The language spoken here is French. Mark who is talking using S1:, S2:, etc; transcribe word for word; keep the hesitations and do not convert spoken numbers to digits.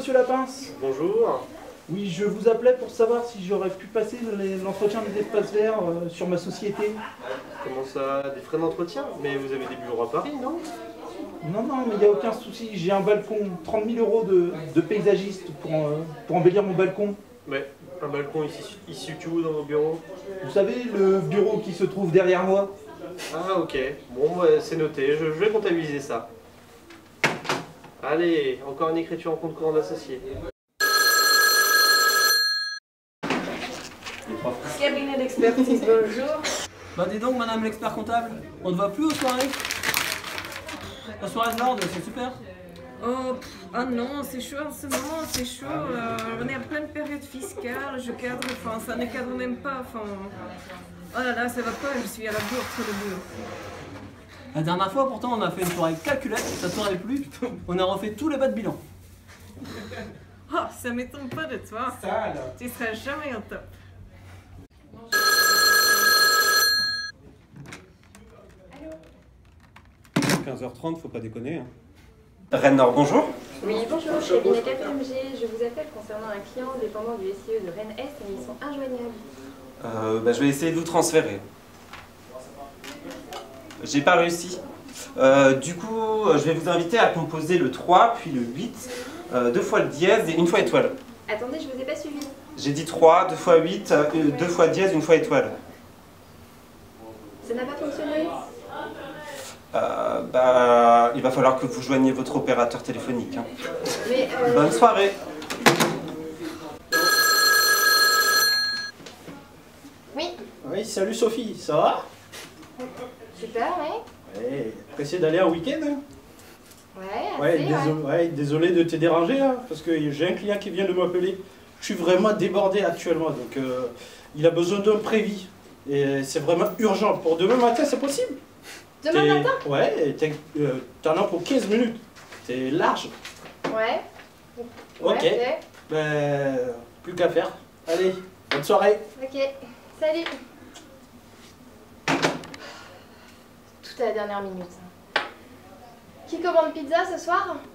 S1: monsieur Lapince.
S2: Bonjour.
S1: Oui, je vous appelais pour savoir si j'aurais pu passer l'entretien des espaces verts euh, sur ma société.
S2: Comment ça, des frais d'entretien? Mais vous avez des bureaux à Paris, non?
S1: Non, non, mais il n'y a aucun souci. J'ai un balcon, trente mille euros de, de paysagiste pour, euh, pour embellir mon balcon.
S2: Mais un balcon ici, il se situe où dans vos bureaux?
S1: Vous savez, le bureau qui se trouve derrière moi?
S2: Ah ok, bon ouais, c'est noté, je, je vais comptabiliser ça. Allez, encore une écriture en compte courant d'associé.
S3: Cabinet d'expertise, bonjour.
S4: Bah dis donc madame l'expert comptable, on ne va plus aux soirées? La soirée de l'ordre, c'est super.
S3: Oh, pff, ah non, c'est chaud en ce moment, c'est chaud. Euh, on est en pleine période fiscale, je cadre, enfin ça ne cadre même pas, enfin... Oh là là, ça va pas, je suis à la bourre sur le boulot.
S4: La dernière fois pourtant on a fait une soirée calculette, ça t'aurait plu, on a refait tous les bas de bilan.
S3: Oh, ça m'étonne pas de toi.
S1: Sale.
S3: Tu seras jamais au top.
S5: quinze heures trente, faut pas déconner. Hein.
S6: Rennes Nord, bonjour.
S7: Oui, bonjour, cabinet K P M G. Je vous appelle concernant un client dépendant du S I E de Rennes Est et ils sont injoignables.
S6: Euh, bah, je vais essayer de vous transférer. J'ai pas réussi. Euh, du coup, je vais vous inviter à composer le trois, puis le huit, euh, deux fois le dièse et une fois étoile.
S7: Attendez, je vous ai pas suivi.
S6: J'ai dit trois, deux fois huit, euh, deux fois dièse, une fois étoile.
S7: Ça n'a pas fonctionné?
S6: Euh, bah, il va falloir que vous joigniez votre opérateur téléphonique. Hein.
S7: Mais euh...
S6: Bonne soirée.
S7: Oui.
S1: Oui, salut Sophie, ça va?
S7: Super, ouais.
S1: Ouais, pressé d'aller en week-end? Hein?
S7: Ouais,
S1: Ouais,
S7: assez,
S1: désolé,
S7: ouais.
S1: ouais, désolé de te déranger là, parce que j'ai un client qui vient de m'appeler. Je suis vraiment débordé actuellement, donc euh, il a besoin d'un prévis. Et c'est vraiment urgent. Pour demain matin, c'est possible?
S7: Demain matin?
S1: Ouais, euh, t'en as pour quinze minutes. C'est large.
S7: Ouais.
S1: Ok.
S7: Ouais,
S1: Ben, plus qu'à faire. Allez, bonne soirée.
S7: ok. Salut. Tout à la dernière minute. Qui commande pizza ce soir?